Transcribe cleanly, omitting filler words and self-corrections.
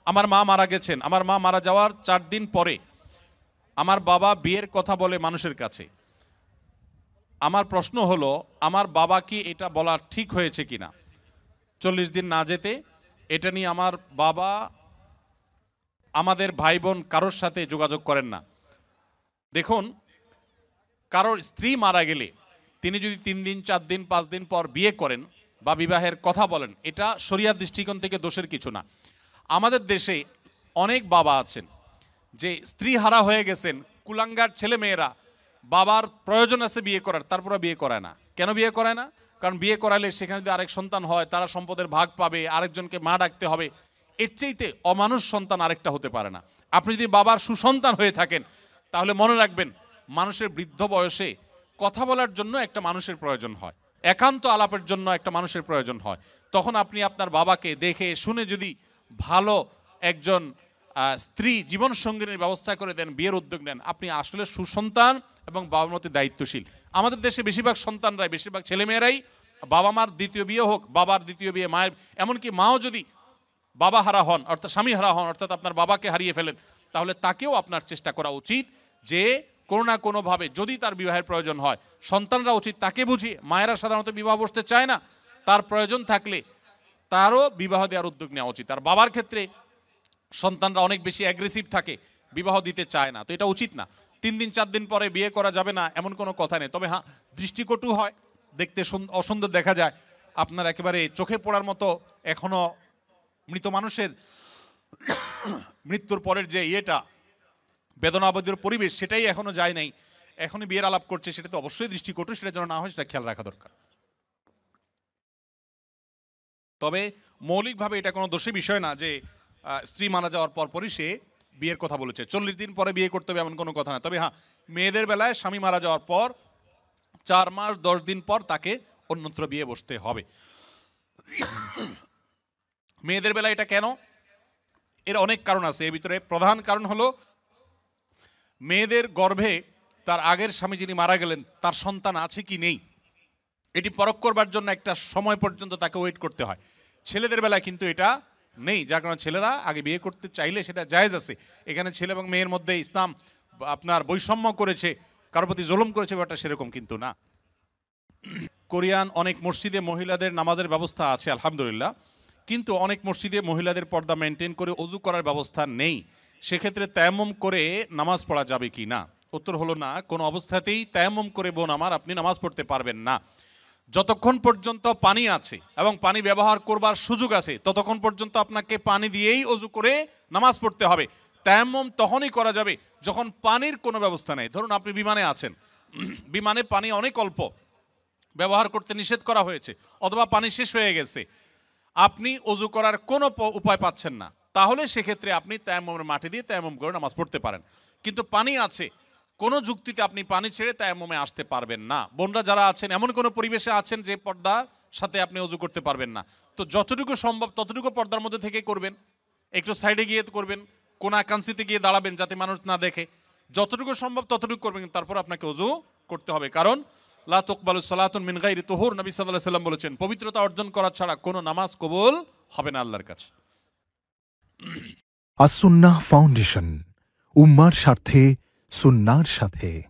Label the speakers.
Speaker 1: আমার মা মারা গেছেন, আমার মা মারা যাওয়ার 4 দিন পরে আমার বাবা বিয়ের কথা বলে মানুষের কাছে। আমার প্রশ্ন হলো, আমার বাবা কি এটা বলা ঠিক হয়েছে কিনা? 40 দিন না যেতে এটা নিয়ে আমার বাবা আমাদের ভাই বোন কারোর সাথে যোগাযোগ করেন না। দেখুন, কারোর স্ত্রী মারা গেলে তিনি যদি 3 দিন 4 দিন 5 দিন পর বিয়ে করেন বা বিবাহের কথা বলেন, এটা শরিয়াত দৃষ্টিকোণ থেকে দোষের কিছু না। আমাদের দেশে অনেক বাবা আছেন যে স্ত্রী হারা হয়ে গেছেন, কুলাঙ্গার ছেলে মেয়েরা বাবার প্রয়োজন আছে বিয়ে করার, তারপরে বিয়ে করায় না। কেন বিয়ে করায় না? কারণ বিয়ে করালে সেখানে যদি আরেক সন্তান হয় তারা সম্পদের ভাগ পাবে, আরেকজনকে মা ডাকতে হবে। এর চাইতে অমানুষ সন্তান আরেকটা হতে পারে না। আপনি যদি বাবার সুসন্তান হয়ে থাকেন তাহলে মনে রাখবেন, মানুষের বৃদ্ধ বয়সে কথা বলার জন্য একটা মানুষের প্রয়োজন হয়, একান্ত আলাপের জন্য একটা মানুষের প্রয়োজন হয়। তখন আপনি আপনার বাবাকে দেখে শুনে যদি ভালো একজন স্ত্রী জীবন সঙ্গিনীর ব্যবস্থা করে দেন, বিয়ের উদ্যোগ নেন, আপনি আসলে সুসন্তান এবং বাবার মতো দায়িত্বশীল। আমাদের দেশে বেশিরভাগ সন্তানরাই, বেশিরভাগ ছেলেমেয়েরাই বাবা মার দ্বিতীয় বিয়ে হোক, বাবার দ্বিতীয় বিয়ে, মায়ের, এমনকি মাও যদি বাবা হারা হন, অর্থাৎ স্বামী হারা হন, অর্থাৎ আপনার বাবাকে হারিয়ে ফেলেন, তাহলে তাকেও আপনার চেষ্টা করা উচিত যে কোনো না কোনোভাবে যদি তার বিবাহের প্রয়োজন হয়, সন্তানরা উচিত তাকে বুঝিয়ে, মায়েরা সাধারণত বিবাহ বসতে চায় না, তার প্রয়োজন থাকলে তারও বিবাহ দেওয়ার উদ্যোগ নেওয়া উচিত। আর বাবার ক্ষেত্রে সন্তানরা অনেক বেশি অ্যাগ্রেসিভ থাকে, বিবাহ দিতে চায় না, তো এটা উচিত না। 3 দিন 4 দিন পরে বিয়ে করা যাবে না এমন কোনো কথা নেই। তবে হ্যাঁ, দৃষ্টিকটু হয়, দেখতে অসুন্দর দেখা যায়, আপনার একেবারে চোখে পড়ার মতো এখনো মৃত মানুষের মৃত্যুর পরের যে বেদনাবদের পরিবেশ, সেটাই এখনো যায় নাই, এখনই বিয়ের আলাপ করছে, সেটা তো অবশ্যই দৃষ্টিকটু, সেটা যেন না হয় সেটা খেয়াল রাখা দরকার। তবে মৌলিকভাবে এটা কোনো দোষী বিষয় না যে স্ত্রী মারা যাওয়ার পরপরই সে বিয়ের কথা বলেছে। 40 দিন পরে বিয়ে করতে হবে এমন কোনো কথা না। তবে হ্যাঁ, মেয়েদের বেলায় স্বামী মারা যাওয়ার পর 4 মাস 10 দিন পর তাকে অন্যত্র বিয়ে বসতে হবে। মেয়েদের বেলায় এটা কেন? এর অনেক কারণ আছে। এর ভিতরে প্রধান কারণ হলো, মেয়েদের গর্ভে তার আগের স্বামী যিনি মারা গেলেন তার সন্তান আছে কি নেই, এটি পরখ করবার জন্য একটা সময় পর্যন্ত তাকে ওয়েট করতে হয়। ছেলেদের বেলায় কিন্তু এটা নেই, যার কারণে ছেলেরা আগে বিয়ে করতে চাইলে সেটা জায়েজ আছে। এখানে ছেলে এবং মেয়ের মধ্যে ইসলাম আপনার বৈষম্য করেছে, কারোর প্রতি জুলুম করেছে, ব্যাপারটা সেরকম কিন্তু না। কোরিয়ান অনেক মসজিদে মহিলাদের নামাজের ব্যবস্থা আছে আলহামদুলিল্লাহ, কিন্তু অনেক মসজিদে মহিলাদের পর্দা মেনটেন করে অজু করার ব্যবস্থা নেই। সেক্ষেত্রে তায়াম্মুম করে নামাজ পড়া যাবে কি না? উত্তর হলো না, কোনো অবস্থাতেই তায়াম্মুম করে বোন আমার আপনি নামাজ পড়তে পারবেন না। যতক্ষণ পর্যন্ত পানি আছে এবং পানি ব্যবহার করবার সুযোগ আছে ততক্ষণ পর্যন্ত আপনাকে পানি দিয়েই অজু করে নামাজ পড়তে হবে। তায়াম্মুম তখনই করা যাবে যখন পানির কোনো ব্যবস্থা নেই। ধরুন আপনি বিমানে আছেন, বিমানে পানি অনেক অল্প, ব্যবহার করতে নিষেধ করা হয়েছে, অথবা পানি শেষ হয়ে গেছে, আপনি অজু করার কোনো উপায় পাচ্ছেন না, তাহলে সেক্ষেত্রে আপনি তায়াম্মুমের মাটি দিয়ে তায়াম্মুম করে নামাজ পড়তে পারেন। কিন্তু পানি আছে, কোনো যুক্তিতে আপনি পানি ছেড়ে তায়াম্মুমে আসতে পারবেন না। বোনরা যারা আছেন এমন কোনো পরিবেশে আছেন যে পর্দার সাথে আপনি অজু করতে পারবেন না, তো যতটুকু সম্ভব ততটুকু পর্দার মধ্যে থেকে করবেন, একটু সাইডে গিয়ে করবেন, কোনা কাঞ্চিতে গিয়ে দাঁড়াবেন যাতে মানুষ না দেখে, যতটুকু সম্ভব ততটুকু করবেন। তারপর আপনাকে অজু করতে হবে, কারণ লা তুকবালু সালাতুন মিন গায়রি তুহুর, নবী সাল্লাল্লাহু আলাইহি ওয়াসাল্লাম বলেছেন, পবিত্রতা অর্জন করা ছাড়া কোনো নামাজ কবুল হবে না আল্লাহর কাছে।
Speaker 2: আস-সুন্নাহ ফাউন্ডেশন, উম্মার স্বার্থে সুন্নাহর সাথে।